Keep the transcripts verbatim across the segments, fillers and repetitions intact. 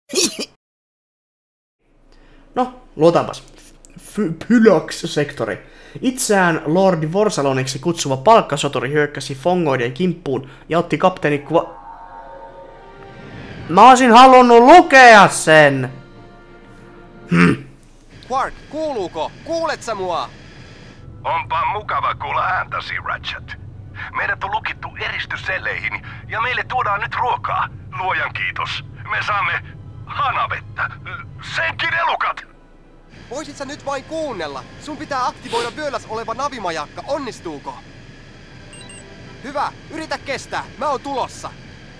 No, luotaanpas. Pylox-sektori. Itseään Lordi Vorsaloniksi kutsuva palkkasoturi hyökkäsi fongoiden kimppuun ja otti kapteeni kuva... Mä olisin halunnut lukea sen! Hm. Quark, kuuluuko? Kuulet sä mua? Onpa mukava kuulla ääntäsi, Ratchet. Meidät on lukittu eristysselleihin ja meille tuodaan nyt ruokaa. Luojan kiitos. Me saamme hanavettä. Senkin elukat! Voisit sä nyt vain kuunnella? Sun pitää aktivoida vyöläs oleva navimajakka. Onnistuuko? Hyvä, yritä kestää. Mä oon tulossa.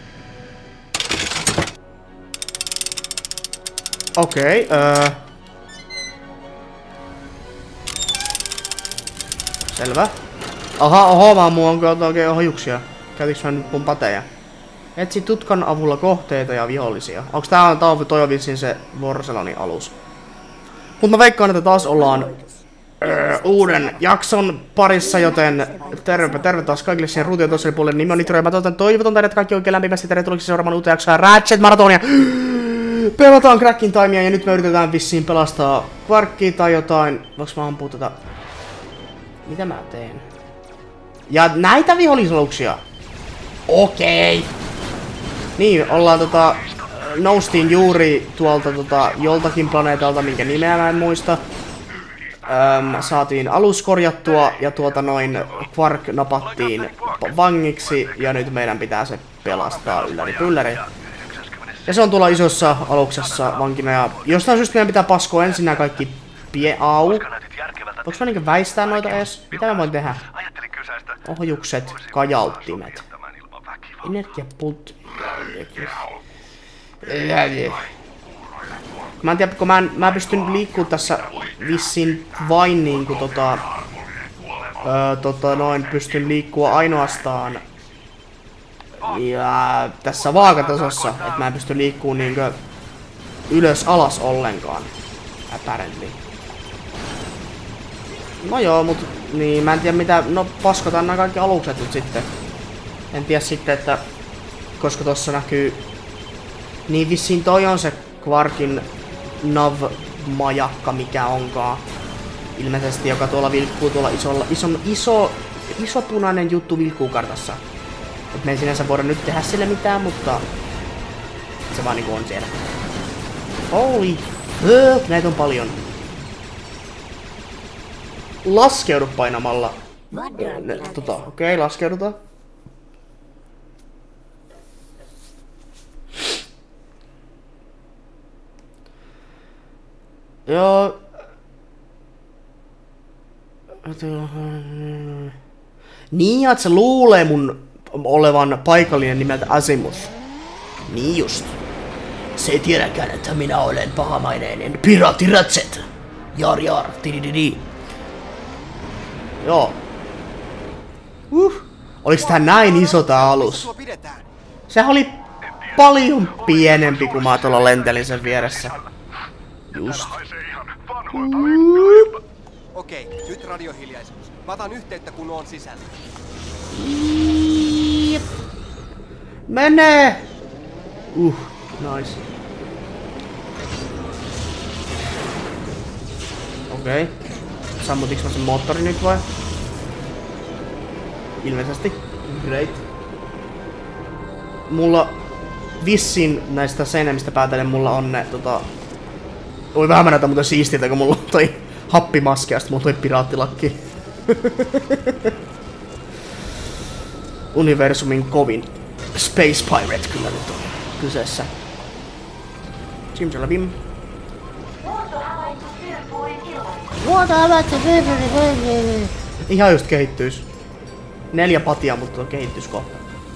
Okei, okay, öö... Selvä. Aha, oho, vaan mulla on kyllä oikein ohjuksia. Käytiks mä nyt mun pateja? Etsi tutkan avulla kohteita ja vihollisia. Onks tää, tää on toi vissiin se Vorselonin alus? Mut mä veikkaan, että taas ollaan öö, uuden jakson parissa, joten terve, terve taas kaikille siihen ruution toiselle puolelle. Nimi on Nitro ja mä toivotan, toivotan teidät kaikki oikein lämpimästi tervetulleeksi seuraamaan uuteen jaksoa Ratchet Maratonia. Pelataan Crackin Timea ja nyt me yritetään vissiin pelastaa Quarkia tai jotain. Voinko mä ampua tätä? Mitä mä teen? Ja näitä vihollisaluksia! Okei! Niin, ollaan tota... Noustiin juuri tuolta tota joltakin planeetalta, minkä nimeä mä en muista. Öm, saatiin alus korjattua ja tuota noin Quark napattiin vangiksi ja nyt meidän pitää se pelastaa ylläri pylläri. Ja se on tuolla isossa aluksessa vankina ja jostain syystä meidän pitää paskoa ensin nää kaikki pie... Au. Voinko mä niinkö väistää noita edes? Mitä mä voin tehdä? Ohjukset, kajalttimet. Energiapult... Mä en tiedä, kun mä, en, mä pystyn liikkuu tässä vissiin vain niinku tota... Öö, tota noin, pystyn liikkua ainoastaan... Ja tässä vaakatasossa, että mä en pysty liikkuu niinkö... Ylös alas ollenkaan. Apparently. No joo, mut... Niin, mä en tiedä mitä... No paskotaan nää kaikki alukset nyt sitten. En tiedä sitten, että... Koska tossa näkyy... Niin vissiin toi on se Quarkin nav-majakka, mikä onkaan. Ilmeisesti, joka tuolla vilkkuu tuolla isolla, ison, iso, iso punainen juttu vilkkuu kartassa. Et me ei sinänsä voida nyt tehdä sille mitään, mutta se vaan niinku on siellä. Holy fuck, näitä on paljon. Laskeudu painamalla. Tota, okei, okay, laskeudutaan. Joo. Niin, että se luulee mun olevan paikallinen nimeltä Azimuth. Niin just. Se ei tiedäkään, että minä olen pahamaineinen piraatti Ratchet. Jar jar, tidididi. Joo. Uh. Oliks tää näin iso tää alus? Sehän oli paljon pienempi, kun mä tuolla lentelin sen vieressä. Just. Okei, nyt radiohiljaisuus. Mä otan yhteyttä, kun on sisällä. Mene! Uh, nice. Okei. Okay. Sammutiks mä sen moottori nyt vai? Ilmeisesti. Great. Mulla vissiin näistä seinämistä päätellen mulla on ne tota... Oi vähän mä näytän muuten siistiltä, kun mulla on toi happimaski ja sit mulla on toi piraattilakki. Universumin kovin Space Pirate kyllä nyt on kyseessä. Simsalabim. Ihan just kehittyys. Neljä patia, mutta on kehittyys kohta.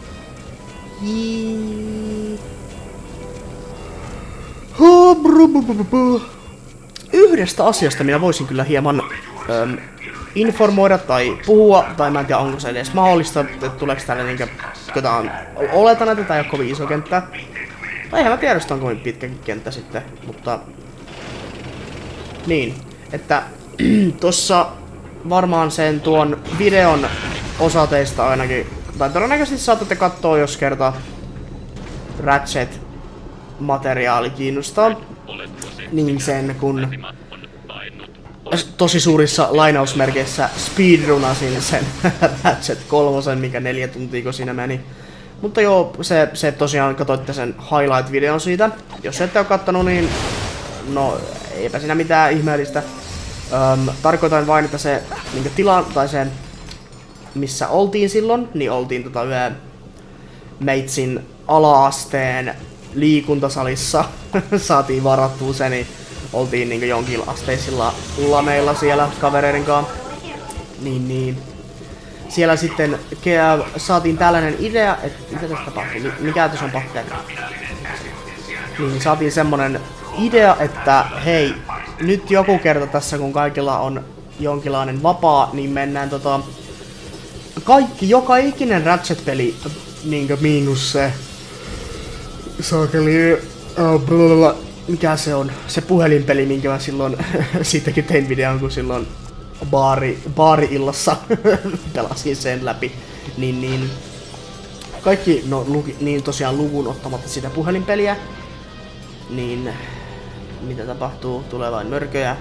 Yhdestä asiasta minä voisin kyllä hieman ähm, informoida tai puhua, tai mä en tiedä onko se edes mahdollista, että tuleeko täällä niinkö, on, oletan, että tää ei ole kovin iso kenttä. Tai eihän mä tiedä, että on kovin pitkäkin kenttä sitten, mutta... Niin, että tossa varmaan sen tuon videon osa teistä ainakin, tai todennäköisesti saatatte katsoa, jos kerta Ratchet materiaali kiinnostaa, niin sen kun tosi suurissa lainausmerkeissä speedrunasin sen Ratchet kolmosen, mikä neljä tuntia siinä meni. Mutta joo, se, se tosiaan katsoitte sen highlight-videon siitä. Jos ette ole kattonut, niin no eipä siinä mitään ihmeellistä. Öm, tarkoitan vain, että se niin tila, tai se missä oltiin silloin, niin oltiin tota yhden meitsin ala-asteen liikuntasalissa. Saatiin varattua se, niin oltiin niin jonkin asteisilla lameilla siellä kavereiden kanssa. Niin niin. Siellä sitten saatiin tällainen idea, että mitä tässä tapahtuu, mikä tässä on bakteeri. Niin saatiin semmonen idea, että hei, nyt joku kerta tässä kun kaikilla on jonkinlainen vapaa, niin mennään tota kaikki, joka ikinen Ratchet-peli, niinkö miinus se saakeli, uh, mikä se on, se puhelinpeli, minkä mä silloin siitäkin tein videon, kun silloin baari, baari-illassa pelasin sen läpi, niin, niin kaikki, no luki, niin tosiaan luvun ottamatta sitä puhelinpeliä, niin mitä tapahtuu, tulee vain mörköjä.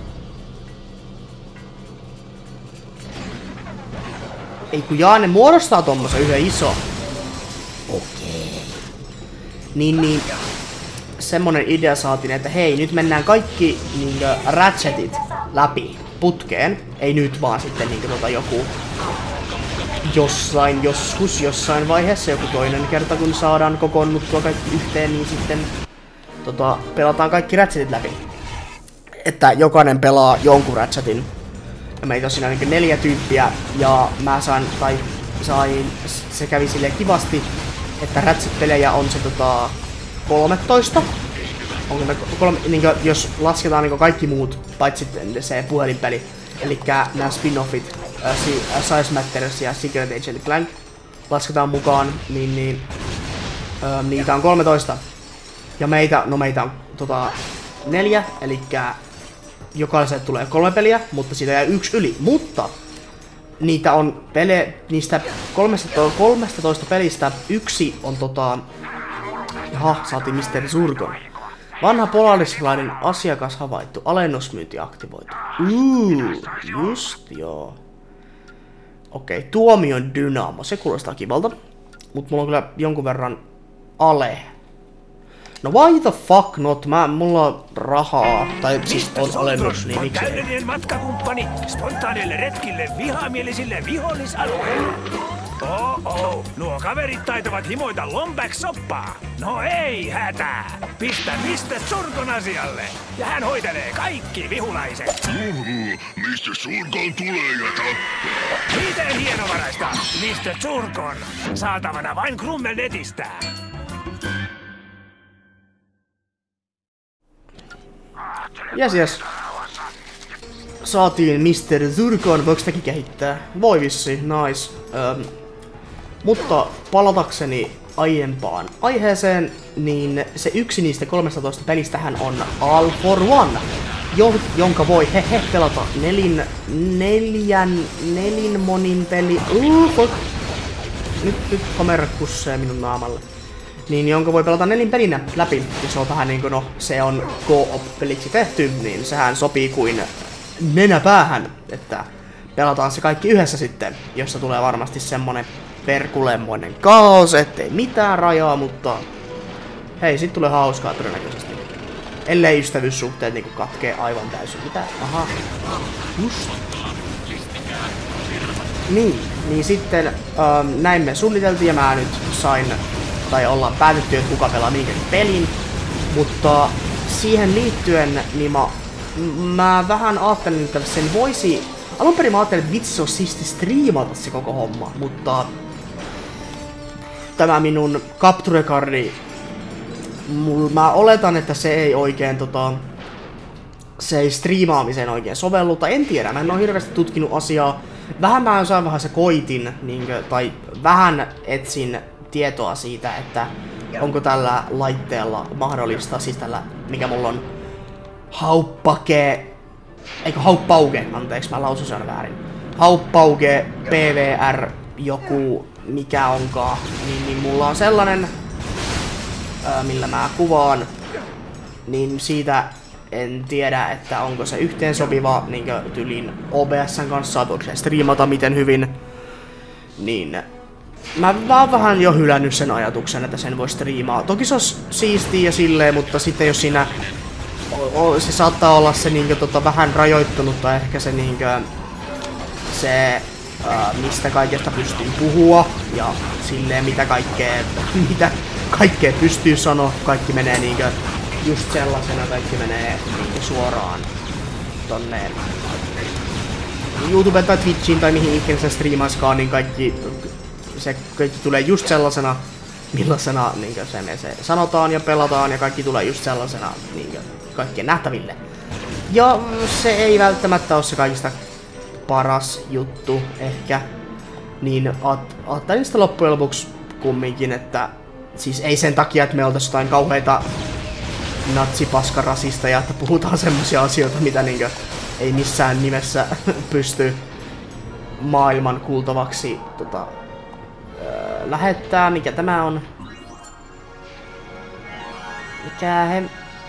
Ei kun jaa, ne muodostaa tommosen yhden iso. Okei. Niin niin, semmonen idea saatiin, että hei, nyt mennään kaikki niinkö Ratchetit läpi putkeen. Ei nyt vaan sitten niinkö tota joku jossain, joskus, jossain vaiheessa, joku toinen kerta kun saadaan kokoonnuttua kaikki yhteen, niin sitten tota, pelataan kaikki Ratchetit läpi. Että jokainen pelaa jonkun Ratchetin. Ja meitä on siinä niinkö neljä tyyppiä, ja mä sain, tai sain, se kävi silleen kivasti, että Ratchet-pelejä on se tota kolmetoista. Onko ne kolme, niinkö, jos lasketaan niinkö kaikki muut, paitsi se puhelinpeli. Elikkä nämä spin-offit, äh, Size Matters ja Secret Agent Clank lasketaan mukaan, niin, niin äh, niitä on kolmetoista. Ja meitä, no meitä on tota neljä, elikkä jokaiselle tulee kolme peliä, mutta siitä jää yksi yli. Mutta niitä on pele, niistä kolmetoista pelistä yksi on tota... Jaha, saatiin mister Zurgon. Vanha polarislainen asiakas havaittu, alennusmyynti aktivoitu. Uuu, just joo. Okei, tuomion Dynamo, se kuulostaa kivalta. Mut mulla on kyllä jonkun verran ale. No why the fuck not? Mä, mulla on rahaa, tai siis on alennus, niin miksi ei? Täydellinen matkakumppani spontaaneille retkille vihamielisille vihollisalueille. Oh oh, nuo kaverit taitavat himoita Lombax-soppaa. No ei hätää. Pistä mister Zurgon asialle. Ja hän hoitelee kaikki vihulaiset. Uhu, mister Zurgon tulee ja tappaa. Miten hienovaraista, mister Zurgon? Saatavana vain Grummel-netistä. Jes jes. Saatiin mister Zurgon, voiko sitäkin kehittää? Voi vissi, nice. Öm, mutta palatakseni aiempaan aiheeseen, niin se yksi niistä kolmetoista pelistähän on All for One, jo, jonka voi hehe pelata nelin, neljän, nelin monin peli. Uh, fuck. Nyt, nyt kamera kussee minun naamalle. Niin jonka voi pelata nelin pelinä läpi, ja se on vähän niinku, no, se on co-op-peliksi tehty, niin sehän sopii kuin nenäpäähän, että pelataan se kaikki yhdessä sitten, jossa tulee varmasti semmonen perkulemmoinen kaos, ettei mitään rajaa, mutta hei, sit tulee hauskaa todennäköisesti. Ellei ystävyyssuhteet niinku katkee aivan täysin. Mitä? Aha. Just. Niin, niin sitten ähm, näin me suunniteltiin ja mä nyt sain, tai ollaan päätetty, että kuka pelaa minkäkin pelin, mutta siihen liittyen niin mä, mä vähän ajattelin, että sen voisi... Alun perin mä ajattelin, että vitsi se on siisti striimata se koko homma, mutta tämä minun capture-cardi, mä oletan, että se ei oikein tota... Se ei striimaamiseen oikein sovellu, tai en tiedä, mä en oo hirveästi tutkinut asiaa. Vähän mä jossain vaiheessa koitin, niinkö, tai vähän etsin tietoa siitä, että onko tällä laitteella mahdollista, siis tällä, mikä mulla on, hauppake, eikö hauppauge, anteeksi, mä lausun sen väärin. Hauppauge, P V R, joku, mikä onkaan, niin, niin mulla on sellainen ää, millä mä kuvaan, niin siitä en tiedä, että onko se yhteensopiva niinkö tyylin O B S:n kanssa, voiko se striimata miten hyvin. Niin mä, mä oon vähän jo hylännyt sen ajatuksen, että sen voi striimaa. Toki se olisi siistiä ja silleen, mutta sitten jos siinä o, o, se saattaa olla se niinkö tota vähän rajoittunut tai ehkä se niinkö se ää, mistä kaikesta pystyy puhua ja silleen mitä kaikkea mitä kaikkea pystyy sanoa, kaikki menee niinkö just sellaisena, kaikki menee niinkö suoraan tonne YouTubeen tai Twitchiin tai mihin ikinä se striimaiskaan, niin kaikki se kaikki tulee just sellaisena millaisena niinkö se, se sanotaan ja pelataan ja kaikki tulee just sellaisena niinkö kaikkien nähtäville. Ja se ei välttämättä ole se kaikista paras juttu ehkä. Niin ajattelin sitä loppujen lopuksi kumminkin, että siis ei sen takia, että me oltais jotain kauheita natsipaskarasista ja että puhutaan semmosia asioita, mitä niinkö ei missään nimessä pysty maailman kuultavaksi tota, öö, lähettää. Mikä tämä on? Mikä he...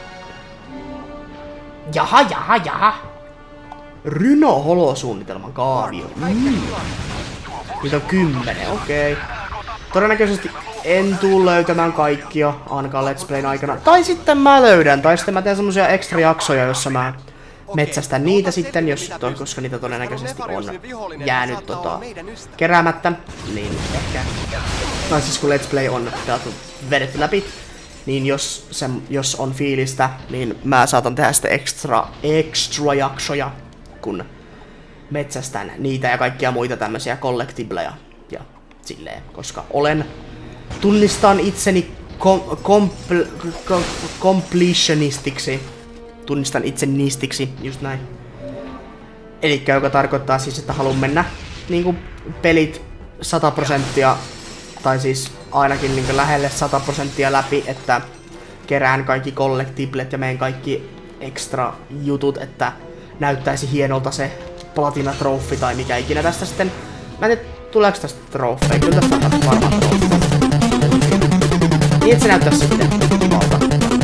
Jaha, jaha, jaha! Ryno-holosuunnitelman kaavio. Mm. Niitä on kymmenen, okei. Okay. Todennäköisesti en tuu löytämään kaikkia ainakaan Let's Playn aikana. Tai sitten mä löydän, tai sitten mä teen semmosia ekstra jaksoja, jossa mä metsästän niitä sitten, jos, to, koska niitä todennäköisesti on jäänyt tota, keräämättä. Niin ehkä, tai siis kun Let's Play on pelattu vedetty läpi, niin jos, se, jos on fiilistä, niin mä saatan tehdä sitten extra, extra jaksoja, kun metsästän niitä ja kaikkia muita tämmösiä collectibleja ja silleen, koska olen, tunnistan itseni kom, kompl, kom, completionistiksi, tunnistan itseni niistiksi, just näin. Elikkä joka tarkoittaa siis, että haluan mennä niinku pelit sata prosenttia, tai siis ainakin niinku lähelle sata prosenttia läpi, että kerään kaikki collectiblet ja meen kaikki extra jutut, että näyttäisi hienolta se platina trophy tai mikä ikinä tästä sitten. Mä en tiedä, tuleeko tästä trofeja, kyllä tästä on varmaan trofeja. Niin et se näyttäisi sitten kivalta.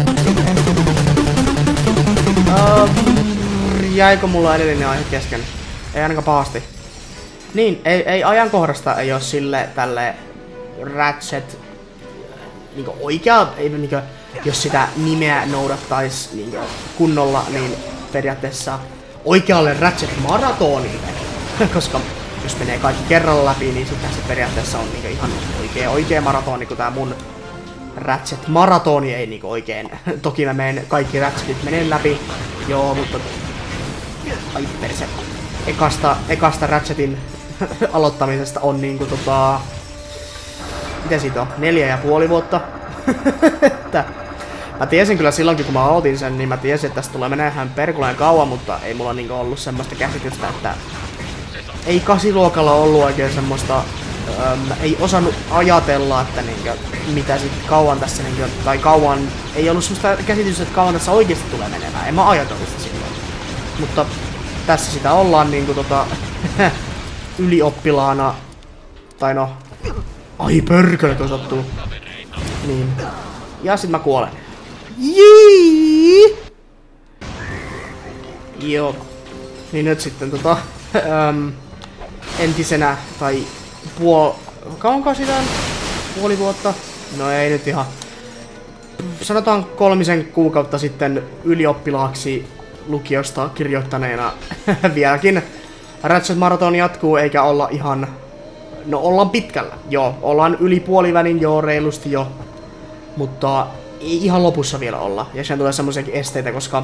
Uh, jäikö mulla edellinen aihe kesken? Ei ainakaan pahasti. Niin, ei, ei ajankohdasta ei oo sille tälle Ratchet niinku oikea, ei niinku, jos sitä nimeä noudattais niinku kunnolla, niin periaatteessa oikealle Ratchet Marathonille. Koska jos menee kaikki kerralla läpi, niin sitten se periaatteessa on niinku ihan oikea, oikea maratoni, kun tää mun Ratchet Maratoni ei niinku oikein. Toki mä menen kaikki Ratchetit menen läpi, joo, mutta ai perse. Ekasta, ekasta Ratchetin aloittamisesta on niinku tota... Miten siitä on? Neljä ja puoli vuotta. Mä tiesin kyllä silloinkin, kun mä aloitin sen, niin mä tiesin, että tästä tulee menemään perkuleen kauan, mutta ei mulla niinku ollut semmoista käsitystä, että ei kasiluokalla ollut oikein semmoista, äm, ei osannut ajatella, että niinkö, mitä sit kauan tässä niinkö, tai kauan, ei ollut semmoista käsitystä, että kauan tässä oikeesti tulee menemään, en mä ajatellut sitä silloin. Mutta tässä sitä ollaan niinku tota, ylioppilaana, tai no, ai pörkölö toi sattuu. Niin, ja sit mä kuolen. Jii! Joo. Niin nyt sitten tota, äm, entisenä, tai puol... Kauanko sitä on? Puoli vuotta? No ei nyt ihan. Sanotaan kolmisen kuukautta sitten ylioppilaaksi lukiosta kirjoittaneena vieläkin. Ratchet Marathon jatkuu eikä olla ihan... No ollaan pitkällä, joo. Ollaan yli puolivälin, joo, reilusti jo. Mutta ei ihan lopussa vielä olla. Ja sen tulee semmoisiakin esteitä, koska...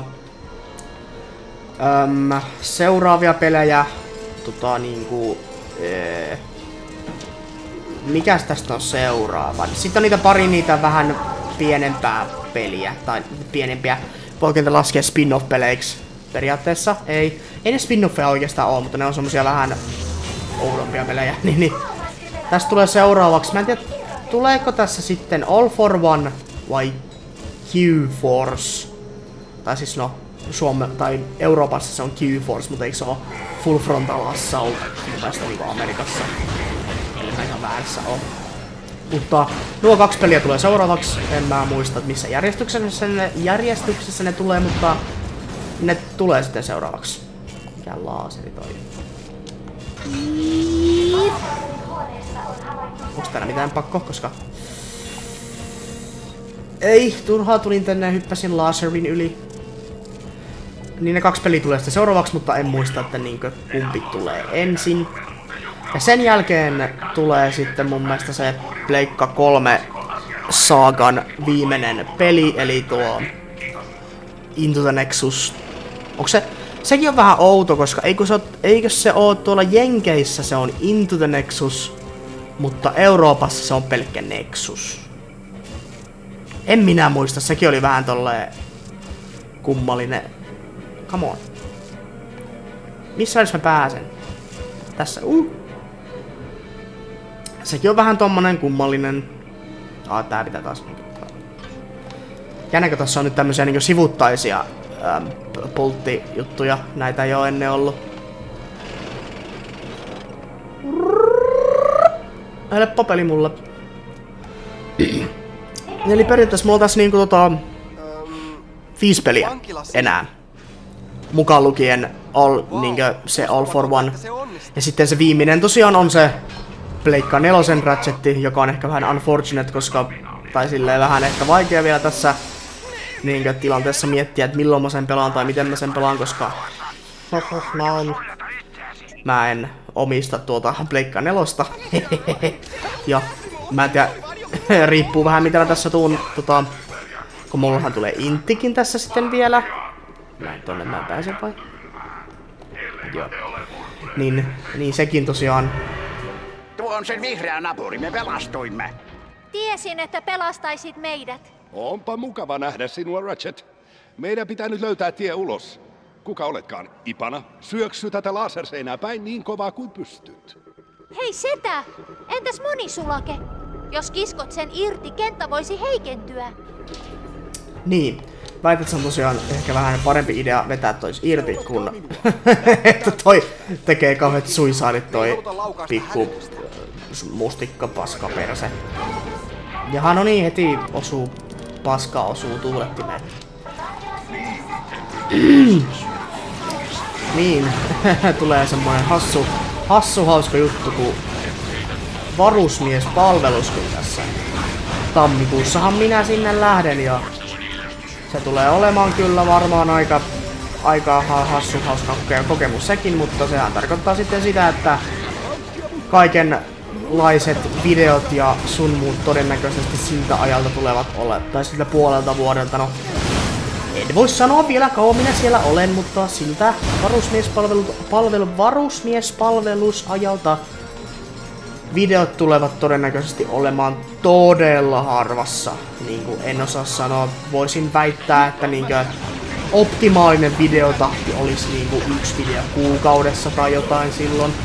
Öm, seuraavia pelejä... Tota niinku... Ee, mikäs tästä on seuraava? Sitten on niitä pari niitä vähän pienempää peliä. Tai pienempiä. Voiko niitä laskea spin-off-peleiksi? Periaatteessa ei. Ei ne spin-offeja oikeastaan oo, mutta ne on semmosia vähän... oudompia pelejä. niin, niin. Tästä tulee seuraavaksi. Mä en tiedä, tuleeko tässä sitten All for One vai Q-Force? Tai siis no, Suome, tai Euroopassa se on Q-Force, mutta eikö se ole Full Frontal Assault? Mun mielestä niinku Amerikassa. Eli mä ihan väärässä oo. Mutta nuo kaksi peliä tulee seuraavaksi. En mä muista, että missä järjestyksessä ne, järjestyksessä ne tulee, mutta ne tulee sitten seuraavaksi. Mikä laaseri toi? Onks täällä mitään pakko, koska... Ei, turhaa tulin tänne ja hyppäsin laserin yli. Niin ne kaksi peliä tulee sitten seuraavaksi, mutta en muista, että niinkö kumpi tulee ensin. Ja sen jälkeen tulee sitten mun mielestä se Pleikka kolme Saagan viimeinen peli, eli tuo Into the Nexus. Onko se... Sekin on vähän outo, koska eikö se, eikö se oo tuolla Jenkeissä se on Into the Nexus, mutta Euroopassa se on pelkkä Nexus. En minä muista, sekin oli vähän tolleen kummallinen. Come on. Missä välissä mä pääsen? Tässä, uh. Sekin on vähän tommonen kummallinen. Ah, tää pitää taas niinku... Jännäkö tossa on nyt tämmösiä niinku sivuttaisia ähm, polttijuttuja. Näitä ei oo ennen ollut. Helppo peli mulle. Eli periaatteessa mulla oltais niinku tota... Viisi peliä enää. Mukaan lukien all, niinkö se All for One. Ja sitten se viimeinen tosiaan on se Pleikka nelosen Ratchetti, joka on ehkä vähän unfortunate, koska... Tai silleen vähän ehkä vaikea vielä tässä niinkö tilanteessa miettiä, että milloin mä sen pelaan tai miten mä sen pelaan, koska... Mä, on... mä en omista tuota Pleikka nelosta. Ja mä en tiedä, riippuu vähän mitä mä tässä tuun, tota... Kun mullahan tulee Inttikin tässä sitten vielä. Näin tonne mä pääsen vai? Joo. Niin, niin sekin tosiaan. Tuo on sen vihreä napuri, me pelastuimme. Tiesin, että pelastaisit meidät. Onpa mukava nähdä sinua, Ratchet. Meidän pitää nyt löytää tie ulos. Kuka oletkaan, Ipana? Syöksy tätä laserseinää päin niin kovaa kuin pystyt. Hei setä! Entäs monisulake? Jos kiskot sen irti, kenttä voisi heikentyä. Niin. Väität, että se on tosiaan ehkä vähän parempi idea vetää tois irti, kun että toi tekee kauheat suisaadit toi pikku mustikka paska perse. Jaha, no niin, heti osuu, paska osuu tuulettimeen. Niin, tulee semmoinen hassu, hassu hauska juttu, kun varusmiespalveluskin tässä. Tammikuussahan minä sinne lähden ja se tulee olemaan kyllä varmaan aika, aika hassu hauska kokemus sekin, mutta sehän tarkoittaa sitten sitä, että kaikenlaiset videot ja sun muut todennäköisesti siltä ajalta tulevat ole, tai siltä puolelta vuodelta, no en voi sanoa vielä kauan minä siellä olen, mutta siltä varusmiespalvelu, palvelu, varusmiespalvelusajalta videot tulevat todennäköisesti olemaan todella harvassa. Niin kuin en osaa sanoa, voisin väittää, että niinkö optimaalinen videotahti olisi niinku yksi video kuukaudessa tai jotain silloin.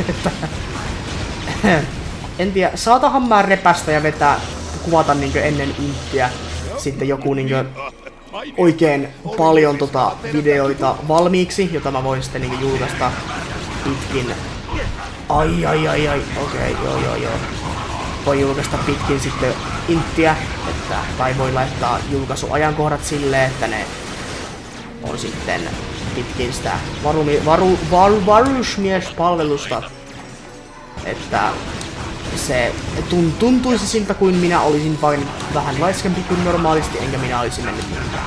En tiedä, saatahan mä repästä ja vetää, kuvata niinkö ennen inttiä sitten joku niinkö oikein paljon tota videoita valmiiksi, jota mä voin sitten niinkö julkaista pitkin. Ai ai ai ai, okei, okay, joo joo joo. Voi julkaista pitkin sitten inttiä, että, tai voi laittaa julkaisuajankohdat silleen, että ne on sitten pitkin sitä varumi, varu, varu, varusmiespalvelusta. Että se tuntuisi siltä kuin minä olisin vain vähän laiskempi kuin normaalisti, enkä minä olisi mennyt mihinkään.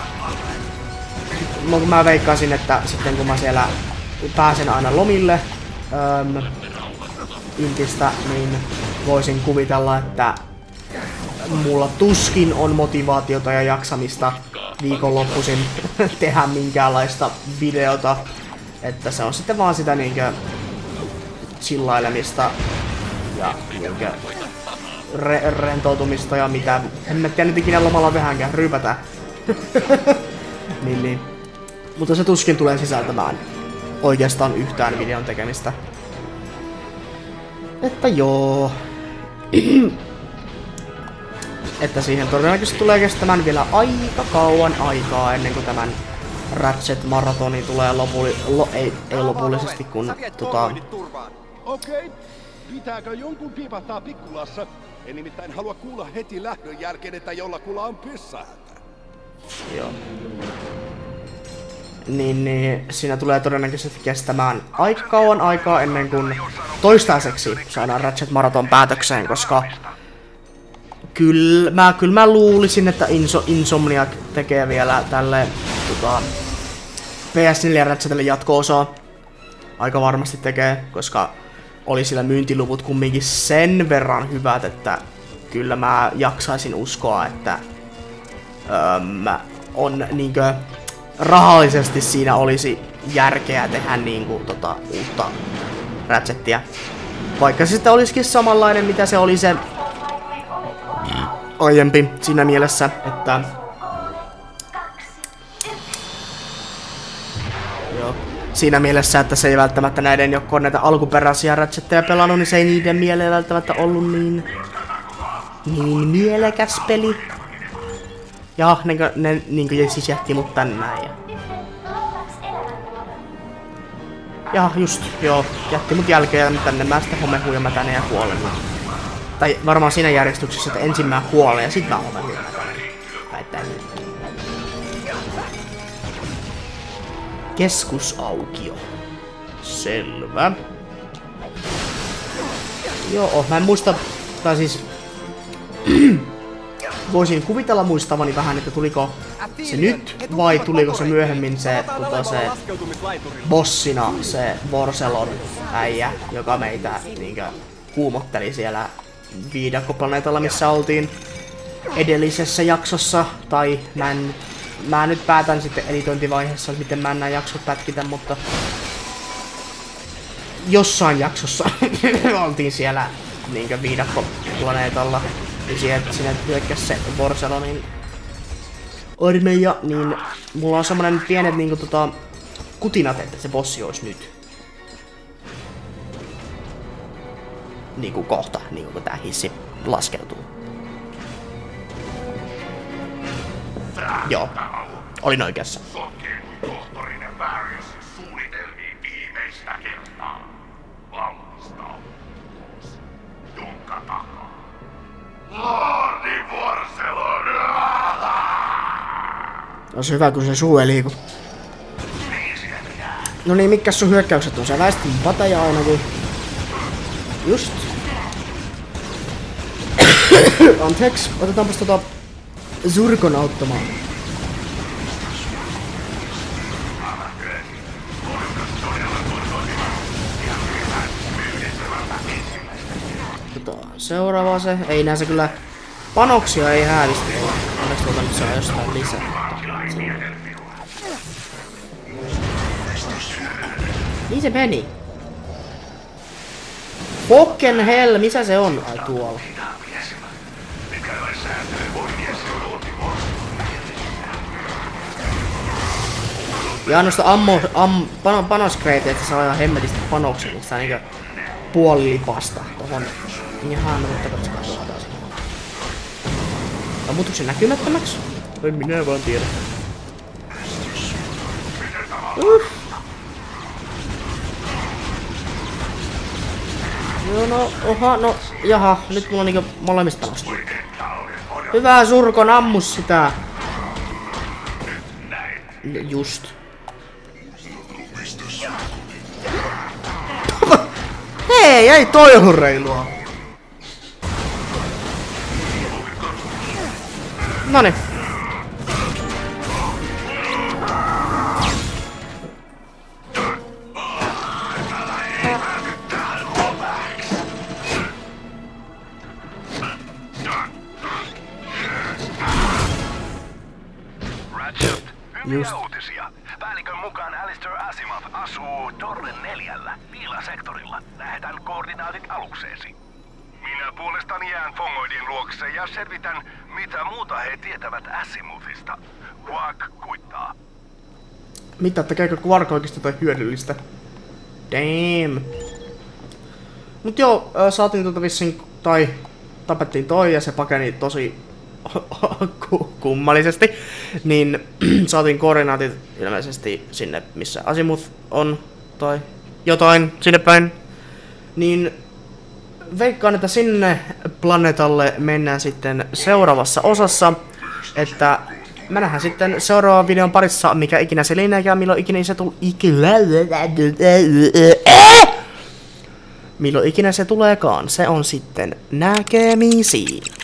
No, mä veikkaisin, että sitten kun mä siellä pääsen aina lomille öm, intistä, niin voisin kuvitella, että mulla tuskin on motivaatiota ja jaksamista viikonloppuisin tehdä minkäänlaista videota. Että se on sitten vaan sitä niinkö chillailemista ja niinkö re rentoutumista ja mitä. En mä tiedä nyt ikinä lomalla tehdäänkään, ryypätä. niin, niin. Mutta se tuskin tulee sisältämään oikeastaan yhtään videon tekemistä. Että joo. Että siihen todennäköisesti tulee kestämään vielä aika kauan aikaa ennen kuin tämän Ratchet-maratoni tulee lopulli... Lo, ei, ei lopullisesti, kun tota... Okei. Pitääkö jonkun piipahtaa pikkulassa, En nimittäin halua kuulla heti lähdön jälkeen, että jollakulla on pissahätä. Joo. Niin, niin siinä tulee todennäköisesti kestämään aika kauan aikaa ennen kuin toistaiseksi saadaan Ratchet Marathon päätökseen, koska kyllä mä, kyllä mä luulisin, että Inso, Insomniac tekee vielä tälle tota, P S neljä Ratchetille jatko-osaa. Aika varmasti tekee, koska oli sillä myyntiluvut kumminkin sen verran hyvät, että kyllä mä jaksaisin uskoa, että öm, on niinkö rahallisesti siinä olisi järkeä tehdä niinku tota uutta Ratchettia. Vaikka se sitten olisikin samanlainen, mitä se oli se aiempi siinä mielessä, että joo, siinä mielessä, että se ei välttämättä näiden, jotka on näitä alkuperäisiä Ratchetteja pelannut, niin se ei niiden mieleen välttämättä ollut niin niin mielekäs peli. Ja ne, ne niin siis jätti mut tänne näin. Ja, ja just, joo, jätti mut jälkeen ja tänne mä sitten homehuun ja mä tänne ja kuolen. Tai varmaan siinä järjestyksessä, että ensin mä kuolen ja sit mä homehuun ja mä tänne. Väittäisin. Keskusaukio. Selvä. Joo, mä en muista, tai siis voisin kuvitella muistavani vähän, että tuliko se nyt vai tuliko se myöhemmin se, tota, se bossina se Vorselon äijä, joka meitä niinkö kuumotteli siellä viidakkoplaneetalla, missä oltiin edellisessä jaksossa. Tai mä, en, mä nyt päätän sitten editointivaiheessa, miten mä nämä jaksot pätkitän, mutta jossain jaksossa oltiin siellä niinkö viidakkoplaneetalla. Ja sieltä sinne hyökkäsi se Vorselonin armeija, niin mulla on semmonen pienet niinku tota kutinat, että se bossi olisi nyt. Niinku kohta, niinku kun tää hissi laskeutuu. Joo, olin oikeassa. Tohtorinen vääryys suunnitelmiin viimeistä kertaa. Valmistautuu. Jonka takaa. Lordi Vorselon! Olisi hyvä, kun se suu ei liiku. No niin, mitkä sun hyökkäykset on? Sä väistin pateja ainakin. Just. Anteeksi, otetaanpas tota Zurkon auttamaan. Seuraava se. Ei näe se kyllä. Panoksia ei häälistä. Onneksi tuolta nyt saa jostain lisää. Niin se meni. Fucking hell, missä se on? Ai tuolla. Ja noista ammo, am, pan, panoskreiteistä että saa ihan hemmetisti panoksia, niin saa niinkö puoli lipasta tohon. Jaha, no mutta katsotaan tuolla taas. Vai muuttuuko se näkymättömäksi? En minä vaan tiedä. Uh. Joo no, oha, no, jaha, nyt mulla on niinkö molemmista panosta. Hyvä Zurkon, ammu sitä! Just. Hei, ei toi oo reilua! Noniin. Ratchet, hyviä uutisia. Päällikön mukaan Alistair Asimov asuu Torre neljällä piilasektorilla. Lähetän koordinaatit alukseesi. Minä puolestani jään Fongoidin luokse ja selvitän, mitä muuta he tietävät Asimovista. Quark kuittaa. Mitä, tekeekö Quark oikeesti jotain hyödyllistä? Damn. Mut joo, saatiin tuota vissiin, tai tapettiin toi ja se pakeni tosi kummallisesti. Niin saatiin koordinaatit ilmeisesti sinne, missä Asimov on, tai jotain sinne päin. Niin veikkaan, että sinne planeetalle mennään sitten seuraavassa osassa. Että mä nähdään sitten seuraavan videon parissa, mikä ikinä se lienee, milloin ikinä se tulee. Milloin ikinä se tuleekaan, se on sitten näkemisiin.